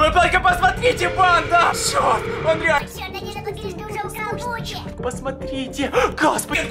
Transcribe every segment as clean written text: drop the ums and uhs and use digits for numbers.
Вы только посмотрите, банда! Черт, он реально... Черт, они же говорили, что уже украл Вуди. Посмотрите! Господи!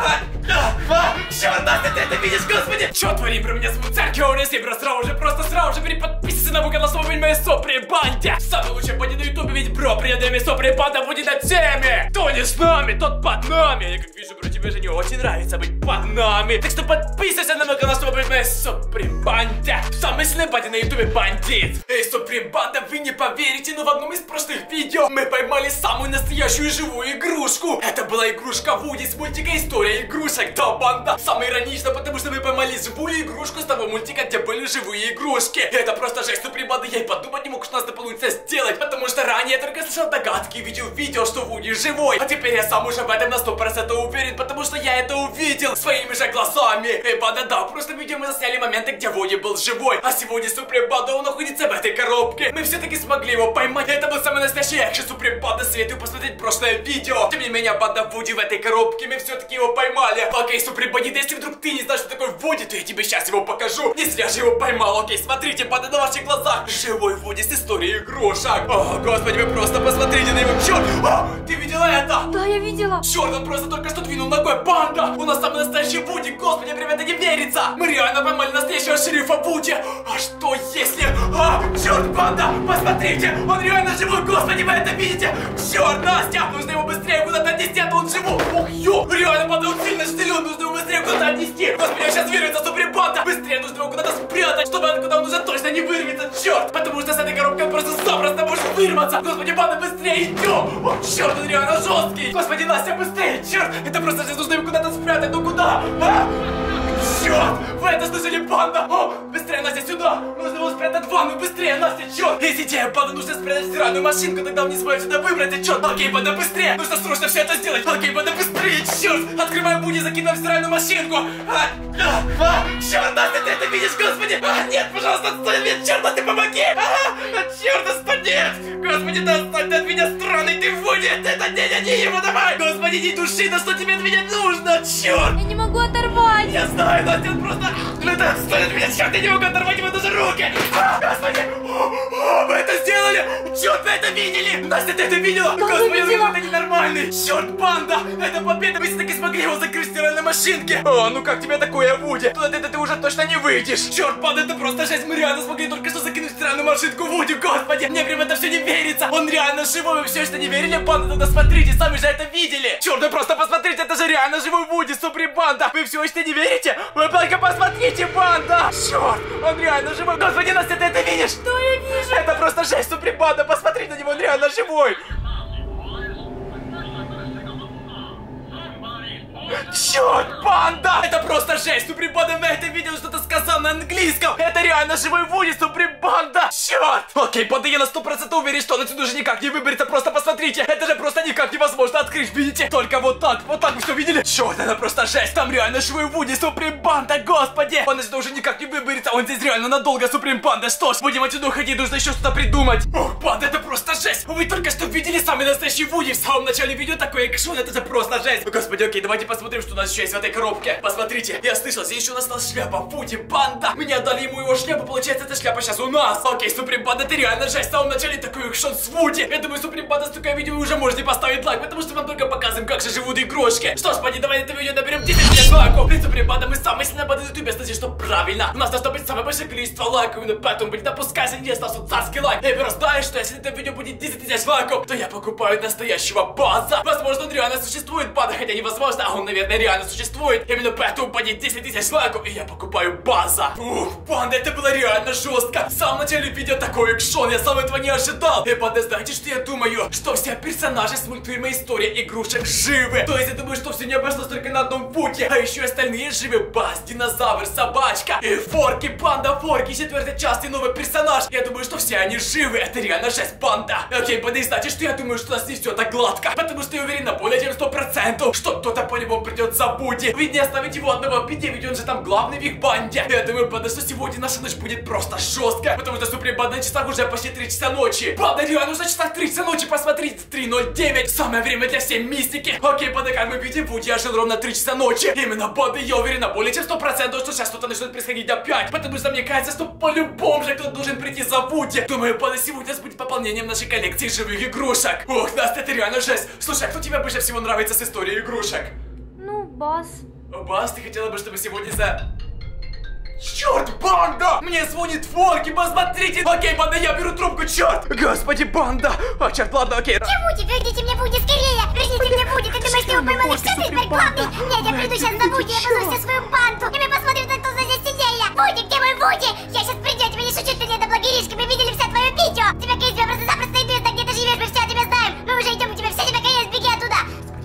Черт, Настя, ты это видишь, господи! Что творим про меня зовут Царь Кёрнис, и сразу же переподписывайся на мой канал, чтобы быть моей сопри банде! Самый лучший банде на ютубе, ведь бро, приятными сопри банда будет на теме! Кто не с нами, тот под нами! Я как вижу, бро, тебе же не очень нравится быть под нами! Так что подписывайся на мой канал, чтобы быть моей сопри банде! Самый сильный банде на ютубе бандит! Эй, сопри банда, вы не поверите, но в одном из прошлых видео мы поймали самую настоящую живую игрушку! Это была игрушка Вуди с мультика «История игрушек». Да, банда, самое иронично, потому что мы поймали живую игрушку с того мультика, где были живые игрушки. Это просто жесть, супер банда, я и подумать не мог, что у нас это получится сделать, потому что ранее я только слышал догадки и видел, что Вуди живой. А теперь я сам уже в этом на 100% уверен, потому что я это увидел своими же глазами. Эй, банда, да, в прошлом видео мы засняли моменты, где Вуди был живой, а сегодня супер банда, он находится в этой коробке. Мы все-таки смогли его поймать. Это был самый настоящий экшен супер банда, советую посмотреть прошлое видео. Тем не менее, банда, Вуди в этой коробке, мы все-таки его поймали. Окей, супер бандит, если вдруг ты не знаешь, что такое Вуди, то я тебе сейчас его покажу. Не зря же его поймал. Окей, смотрите, банда, на ваших глазах живой Вуди с историей игрушек. О, господи, вы просто посмотрите на его. Черт! О, ты видела это? Да, я видела. Черт, он просто только что двинул ногой. Банда! У нас самый настоящий Вуди. Господи, прям это не верится. Мы реально поймали настоящего шерифа Вуди. А что если... черт, банда! Посмотрите! Он реально живой! Господи, вы это видите? Черт, Настя! Нужно его быстрее куда-то отнести, а то он живой! Ух, ё! Реально, банда, он сильно штылен! Нужно его быстрее куда-то отнести! Господи, я сейчас верю, это супер банда! Быстрее нужно его куда-то спрятать, чтобы он куда он уже точно не вырвется! Черт! Потому что с этой коробкой он просто запросто может вырваться! Господи, банда, быстрее идем! О, черт, он реально жесткий! Господи, Настя, быстрее! Черт! Это просто сейчас нужно его куда-то спрятать! Ну куда? Черт! Вы это слышали, банда? О, быстрее, Настя, сюда! Нужно его спрятать в ванну! Быстрее, Настя, черт! Есть идея, банда, нужно спрятать в стиральную машинку, тогда он не сможет сюда выбраться, черт! Окей, банда, быстрее! Нужно срочно все это сделать! Окей, банда, быстрее, черт! Открываем Вуди, закидываем в стиральную машинку! Черт, Настя, ты это видишь, господи! Нет, пожалуйста, отстань, нет, черт, Настя, помоги! Черт, отстань, нет! Господи, да отстань от меня, странный ты, Вуди! Это не его, давай! Господи, не души, да что тебе от меня нужно, черт! Я не могу оторвать. Я знаю, Настя, он просто... Это отстань от меня, черт, я не могу оторвать ему даже руки! Господи! Вы это сделали! Черт, вы это видели! Настя, ты это видела? Да, Господи, я видела. это ненормальный! Черт, банда! Это победа! Мы все-таки смогли его закрыть в стиральной машинке! О, ну как тебе такое, Вуди? Туда ты уже точно не выйдешь! Черт, банда, это просто жесть! Мы реально смогли только что закинуть в стиральную машинку Вуди! Господи! Мне прям это все не верится! Он реально живой! Вы все что не верили, банда? Тогда смотрите, сами же это видели! Черт, вы просто посмотрите, это же реально живой Вуди! Супер банда! Вы все еще не верите? Вы только посмотрите, банда! Черт! Он реально живой! Господи, Настя, ты это видишь? Что я вижу? Это просто жесть, супер банда! Посмотри на него, он реально живой! Черт, банда! Это просто жесть! Супер банда на это видео что-то сказал на английском! Это реально живой Вуди, супер банда! Черт! Окей, банда, я на 100% уверен, что он отсюда уже никак не выберется. Просто посмотрите! Это же просто никак невозможно открыть, видите? Только вот так вы все видели? Черт, это просто жесть! Там реально живой Вуди, супер банда, господи! Он отсюда уже никак не выберется, он здесь реально надолго, супер банда. Что ж, будем отсюда уходить, нужно еще что-то придумать. Ох, банда, это просто жесть! Вы только что видели самый настоящий Вуди в самом начале видео, такой экшон, это же просто жесть! Господи, окей, давайте посмотрим, что у нас еще есть в этой коробке. Посмотрите, я слышал, здесь еще у нас осталась шляпа Вуди, банда. Мы не отдали ему его шляпу, получается, эта шляпа сейчас у нас. Окей, супер банда, ты реально жесть. В самом начале такой экшон с Вуди. Я думаю, супер банда, с такое видео вы уже можете поставить лайк, потому что мы вам только показываем, как же живут игрушки. Что ж, банда, давай это видео наберем 10 тысяч лайков. И супер банда, мы самые сильные банда на ютубе, значит, что правильно. У нас должно быть самое большое количество лайков, именно поэтому, блин, допускайся, не остался царский лайк. Я просто знаю, что если это видео будет 10 тысяч лайков, то я покупаю настоящего база. Возможно, он реально существует, банда, хотя невозможно, а он, наверное, реально существует. Именно поэтому будет 10 тысяч лайков, и я покупаю база. Ух, банда, это было реально жестко. В самом начале видео такой экшон, я сам этого не ожидал. И банда, знаете, что я думаю? Что все персонажи с мультфильма «История игрушек» живы. То есть я думаю, что все не обошлось только на одном Вуди, а еще и остальные живы. Баз, динозавр, собачка и Форки, банда Форки, 4-й части, новый персонаж. Я думаю, что все они живы. Это реально жесть, банда. Окей, банда, и знаете, что я думаю, что у нас не все так гладко. Потому что я уверен на более чем 100%, что кто-то по-любому придет придется Вуди. Ведь не оставить его одного в беде, ведь он же там главный в их банде. Я думаю, банда, что сегодня наша ночь будет просто жесткая, потому что Суприм Банда на часах уже почти 3 часа ночи. Банда, реально уже часах 3 часа ночи, посмотрите, 3:09. Самое время для всей мистики. Окей, банда, как мы видим, Вуди ожил ровно 3 часа ночи. Именно, банда, я уверена, более чем 100%, что сейчас что-то начнет происходить опять. Потому что мне кажется, что по-любому же кто-то должен прийти за Вуди. Думаю, банда, сегодня будет пополнением нашей коллекции живых игрушек. Ох, Настя, это реально жесть. Слушай, а кто тебе больше всего нравится с историей игрушек? Ну, Бас. Бас, ты хотела бы, чтобы сегодня за... Черт, банда! Мне звонит Форки, посмотрите! Окей, банда, я беру трубку, черт! Господи, банда! О, черт, ладно, окей. Где Вуди? Верните мне Вуди скорее! Верните мне Вуди! Ты думаешь, ты его поймал? Что ты теперь главный? Нет, я приду сейчас за Вуди, я позову всю свою банду! И мы посмотрим, кто за здесь сидели! Вуди, где мой Вуди? Я сейчас приду, я тебя не шучу, ты не доблагеришь, мы видели все твое видео! Тебя Кейс, тебя просто-запросто известно, где ты живешь, мы все о тебе знаем! Мы уже идем к тебе, все тебя конец, беги оттуда!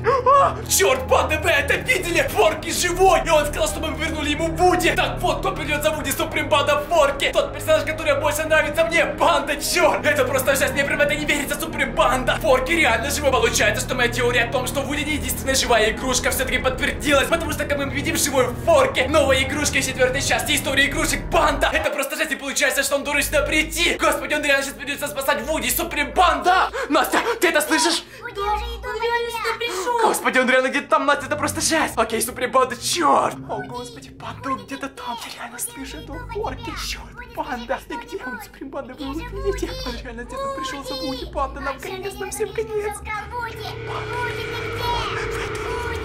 Черт, банда, вы это видели? Форки живой! И он сказал, что мы вернули ему Вуди! Так вот, кто придет за Вуди, Суприм Банда Форки! Тот персонаж, который больше нравится мне! Банда, черт! Это просто сейчас мне прям это не верится, Суприм Банда! Форки реально живой! Получается, что моя теория о том, что Вуди не единственная живая игрушка, все-таки подтвердилась! Потому что, как мы видим, живой Форки! Новая игрушка из 4-й части истории игрушек Банда! Это просто жесть, и получается, что он должен сюда прийти! Господи, он реально сейчас придется спасать Вуди, Суприм Банда! Настя, ты это слышишь? Вуди уже иду на тебя! Пришел. Господи, он реально где-то там, Настя, это просто жесть! Окей, Суприм Банда, черт! О, господи, Банда, он где-то там! Я реально слышу эту Форки, черт! Банда, ты где он, Суприм Банда, вы его видите? Он реально где-то пришел за Вуди, Банда, нам конец, нам всем конец! Вуди! Вуди, ты где?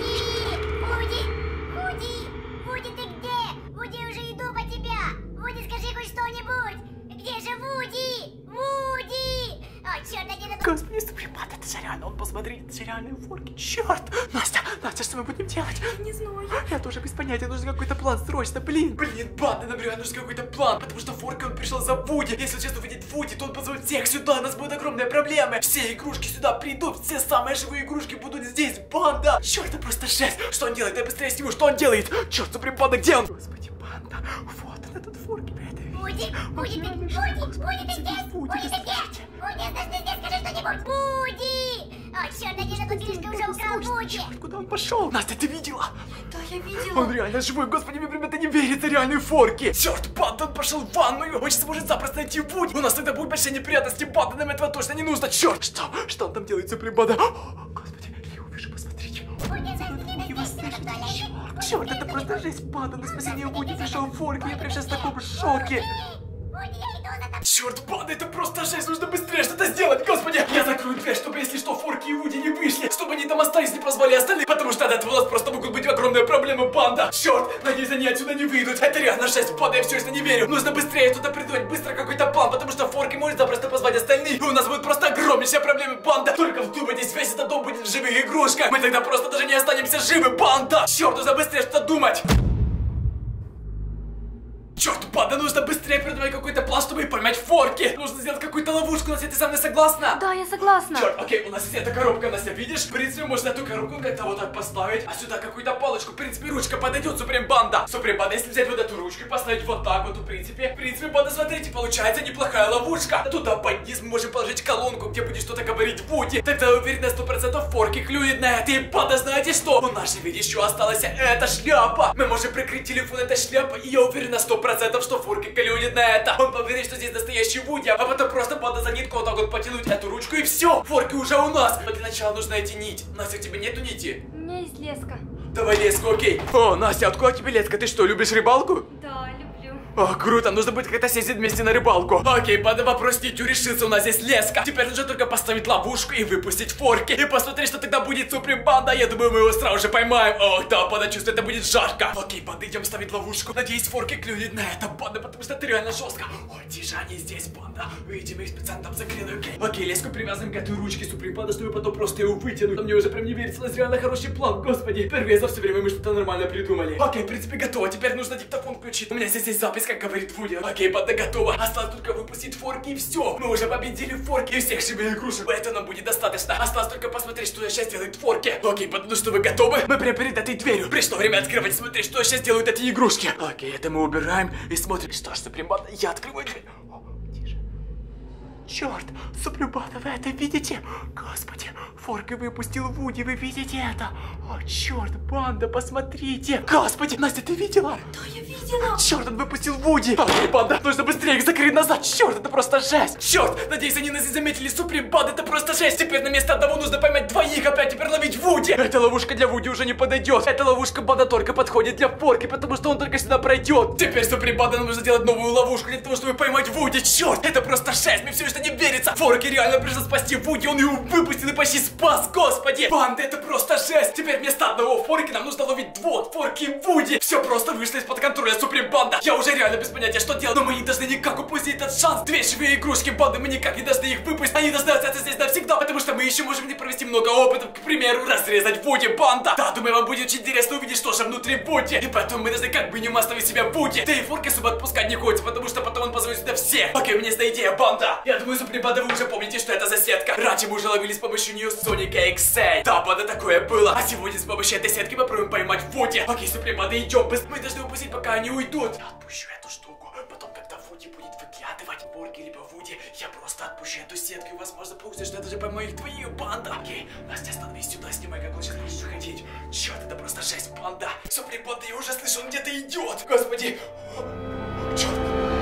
Вуди! Вуди! Вуди, ты где? Вуди, уже иду по тебя! Вуди, скажи хоть что-нибудь! Где же Вуди? Вуди! О, черт, где-то... Господи, Суприм Банда, это же реально, он, посмотри, это же реальные Форки, черт! Настя, Настя, что мы будем делать? Не знаю. Я тоже без понятия, нужен какой-то план, срочно, блин! Блин, Банда, нам реально нужен какой-то план, потому что Форки, он пришел за Вуди. Если он сейчас увидит Вуди, то он позовет всех сюда, у нас будут огромные проблемы. Все игрушки сюда придут, все самые живые игрушки будут здесь, Банда! Черт, это просто жесть! Что он делает? Дай быстрее сниму, что он делает? Черт, Суприм Банда, где он? Господи, Банда, вот он, этот Форки, вы это видите? Вуди! Вуди, ты... Вуди, ты здесь? Вуди, ты где? Вуди, оставь ты здесь, скажи что-нибудь! Вуди! О, черт, где-то тут слишком уже украл Вуди! Куда он пошел? Настя, ты видела? Да, я видела. Он реально живой, господи, мне прям это не верится, реальные Форки. Черт, Банда, он пошел в ванную. Он сейчас может запросто найти Вуди. У нас тогда будут большие неприятности, Банда, нам этого точно не нужно. Черт, что он там делает, Суприм Банда? Господи, я его вижу, посмотрите. Вуди, ты где здесь? Ты в туалете? Черт, это просто жесть, Банда, на спасение Вуди пришел Форки. Я прям сейчас в таком шоке. Вуди, я иду за тобой! Черт, Банда, это просто жесть, нужно быстрее что-то сделать, господи. Я закрою дверь, чтобы, если что, Форки и Вуди не вышли, чтобы они там остались, не позвали остальных, потому что от этого у нас просто могут быть огромные проблемы, Банда. Черт, надеюсь, они отсюда не выйдут. Это реально жесть, Банда, я все еще не верю. Нужно быстрее что-то придумать, быстро какой-то план, потому что Форки может запросто позвать остальных, и у нас будет просто огромнейшие проблемы, Банда. Только вдумайтесь, весь этот дом будет в живых игрушках. Мы тогда просто даже не останемся живы, Банда. Черт, нужно быстрее что-то думать. Черт, Банда, нужно быстрее придумать какой-то план, чтобы поймать Форки. Нужно сделать какую-то ловушку, Настя, ты со мной согласна? Да, я согласна. Черт, окей, у нас есть эта коробка, Настя, видишь? В принципе, можно эту коробку как-то вот так поставить, а сюда какую-то палочку. В принципе, ручка подойдет, Суприм Банда. Суприм Банда, если взять вот эту ручку и поставить вот так вот, в принципе, Банда, смотрите, получается неплохая ловушка. Туда под низ мы можем положить колонку, где будет что-то говорить Вуди. Тогда я уверен на 100% Форки клюет на это. И, Банда, знаете что? У нас же, видишь, еще осталась эта шляпа. Мы можем прикрыть телефон этой шляпой, и я уверен на 100%, что Форки клюнет на это. Он поверит, что здесь настоящий Вуди, а потом просто, Банда, за нитку вот так вот потянуть эту ручку, и все. Форки уже у нас. Но для начала нужно найти нить. Настя, у тебя нету нити? У меня есть леска. Давай леску, окей. О, Настя, откуда тебе леска? Ты что, любишь рыбалку? Да, люблю. О, круто, нужно будет как-то съездить вместе на рыбалку. Окей, Банда, вопрос нитью решится, у нас есть леска. Теперь нужно только поставить ловушку и выпустить Форки. И посмотри, что тогда будет, Суприм Банда. Я думаю, мы его сразу же поймаем. Ох, да, Банда, чувствую, это будет жарко. Окей, Банда, идем ставить ловушку. Надеюсь, Форки клюнет на это, Банда, потому что это реально жестко. Ой, тише, они здесь, Банда. Видимо, их специально там закрыли, окей. Окей, леску привязываем к этой ручке, Суприм Банда, чтобы потом просто его вытянуть. Но мне уже прям не верится, у нас реально хороший план, господи. Впервые за все время мы что-то нормально придумали. Окей, в принципе, готово. Теперь нужно диктофон включить. У меня здесь есть запись, как говорит Вуди. Окей, Банда, готова. Осталось только выпустить Форки, и все. Мы уже победили Форки и всех живых игрушек. Этого нам будет достаточно. Осталось только посмотреть, что сейчас делает Форки. Окей, Банда, ну что, вы готовы? Мы прямо перед этой дверью. Пришло время открывать и смотреть, что сейчас делают эти игрушки. Окей, это мы убираем и смотрим. Что ж, Суприм Банда, я открываю дверь. О, тише. черт! Супербанда, вы это видите? Господи, Форки выпустил Вуди, вы видите это? О, черт, банда, посмотрите! Господи, Настя, ты видела? Да, я видела. Черт, он выпустил Вуди! Окей, банда, нужно быстрее их закрыть назад! Черт, это просто жесть! Черт, надеюсь, они нас не заметили, Супербанда, это просто жесть! Теперь на место одного нужно поймать двоих, опять теперь ловить Вуди! Эта ловушка для Вуди уже не подойдет! Эта ловушка, банда, только подходит для Форки, потому что он только сюда пройдет! Теперь, Супербанда, нам нужно делать новую ловушку для того, чтобы поймать Вуди! Черт, это просто жесть! Мне все это не верится! Форки реально пришел спасти Вуди, он его выпустил и почти спас, господи! Банда, это просто жесть! Теперь вместо одного Форки нам нужно ловить двух Форки и Вуди! Все просто вышло из-под контроля, Супербанда! Я уже реально без понятия, что делать, но мы не должны никак упустить этот шанс! Две живые игрушки, банды, мы никак не должны их выпустить! Они должны остаться здесь навсегда, потому что мы еще можем не провести много опытов, к примеру, разрезать Вуди, банда! Да, думаю, вам будет очень интересно увидеть, что же внутри Вуди! И поэтому мы должны как минимум оставить себя Вуди! Да и Форки особо отпускать не хочется, потому что потом он позовет сюда всех! Окей, у меня есть идея, банда! Я думаю, Супербанда, вы уже помните, что это за сетка! Раньше мы уже ловили с помощью нее Соника XA! Да, банда, такое было! А сегодня с помощью этой сетки попробуем поймать Вуди! Окей, Супербанда, идем! Мы должны упустить, пока они уйдут! Я отпущу эту штуку, потом, когда Вуди будет выглядывать, Форки либо Вуди, я просто отпущу эту сетку и, возможно, получится, что это же пойму их твою, банда! Окей, Настя, становись сюда, снимай, как он сейчас будет выходить! Черт, это просто жесть, банда! Супербанда, я уже слышу, он где-то идет! Господи! Черт!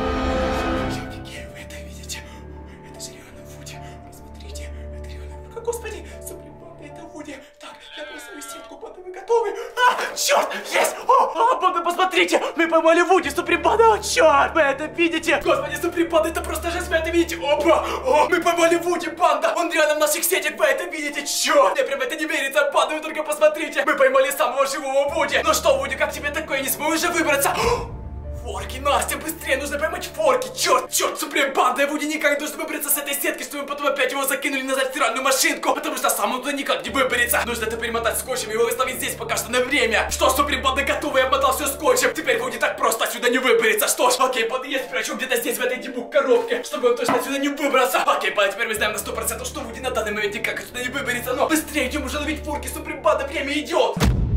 Я офигею, вы это видите? Это же реально Вуди! Посмотрите, это реально... Господи, Супербанда, это Вуди! Так, я бросаю сетку, банда, вы готовы? Черт! Есть! Банда, посмотрите! Мы поймали Вуди, Супербанда! О, черт! Вы это видите? Господи, Супербанда, это просто жесть, вы это видите? Опа! Мы поймали Вуди, банда! Он реально в наших сетях, вы это видите? Черт! Мне прям это не верится, банда, вы только посмотрите! Мы поймали самого живого Вуди! Ну что, Вуди, как тебе такое? Не сможешь же выбраться? Форки, Настя, быстрее, нужно поймать Форки! Черт, черт, Супербанда, Вуди никак не должен выбраться с этой сетки, чтобы мы потом опять его закинули назад в стиральную машинку, потому что сам он туда никак не выберется. Нужно это перемотать скотчем и его выставить здесь пока что на время. Что, Супербанда, готова? Я обмотал все скотчем. Теперь Вуди так просто отсюда не выберется. Что ж, окей, банда, я спрячу где-то здесь, в этой дебук коробке, чтобы он точно отсюда не выбрался. Окей, банда, теперь мы знаем на 100%, что Вуди на данный момент никак отсюда не выберется. Но быстрее идем уже ловить Форки, Супербанда, время идет.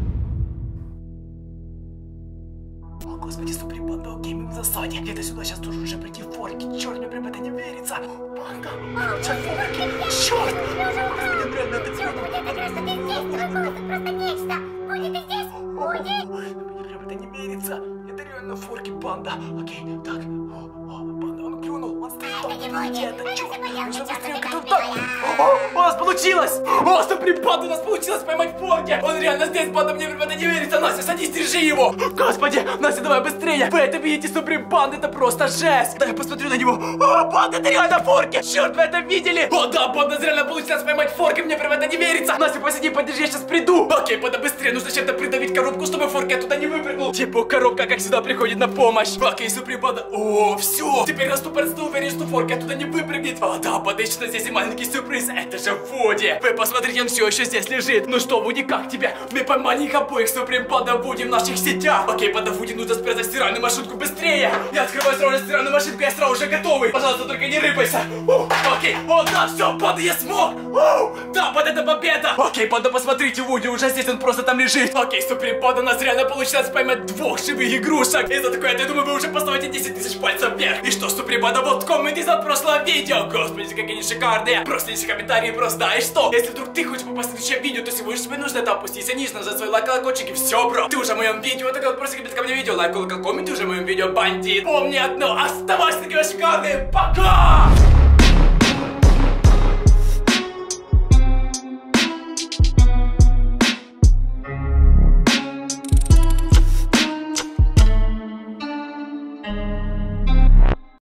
О, господи, Супербанда, окей, мы в засаде. Где-то сюда сейчас должен уже прийти Форки. Черт, мне прям это не верится. Банда, Форки, черт! Господи, реально это Просто нечто! Вуди, ты здесь? Вуди? Мне прям это не верится. Это реально Форки, банда. Окей, так. Банда, он плюнул. Он стоит там. Это не Вуди! Это черт. Нужно быстрее, это кто так. У нас получилось! О, Супербанда, у нас получилось поймать Форки! Он реально здесь, банда, мне прям это не верится! Настя, садись, держи его! Господи, Настя, давай быстрее! Вы это видите, Супербанда, это просто жесть! Да я посмотрю на него! О, банда, это реально Форки! Черт, вы это видели? О, да, банда, реально получилось поймать Форки, мне прям это не верится! Настя, посиди, подержи, я сейчас приду! Окей, банда, быстрее, нужно чем-то придавить коробку, чтобы Форки оттуда не выпрыгнул! Типа коробка как всегда приходит на помощь! Окей, Супербанда, о, все! Теперь я 100% уверен, что Форки оттуда не выпрыгнет! О, да, банда, еще здесь и маленький сюрприз! Это же Вуди! Вы посмотрите, он все еще здесь лежит! Ну что, Вуди, как тебе? Мы поймали их обоих, Супербанда, Вуди в наших сетях! Окей, банда, Вуди, нужно спрятать стиральную машинку быстрее! Я открываю сразу же стиральную машинку, я сразу уже готовый! Пожалуйста, только не рыпайся! Окей, о, да, все, банда, я смог! Да, банда, это победа! Окей, банда, посмотрите, Вуди уже здесь, он просто там лежит! Окей, Супербанда, у нас реально получилось поймать двух живых игрушек! И за такое, я думаю, вы уже поставите 10 тысяч пальцев вверх! И что, Супербанда, вот комменты за прошлое видео! Господи, какие они шикарные! Просто лишь комментарии, просто да, и что? Если вдруг ты хочешь попасть в следующее видео, то всего лишь тебе нужно это опустить ниже, нажать свой лайк, колокольчик и все, бро! Ты уже в моем видео, так вот просто комментарий ко мне видео, лайк, колокольчик, коммент, ты уже в моем видео, бандит! Помни одно, оставайся такими шикарными, пока!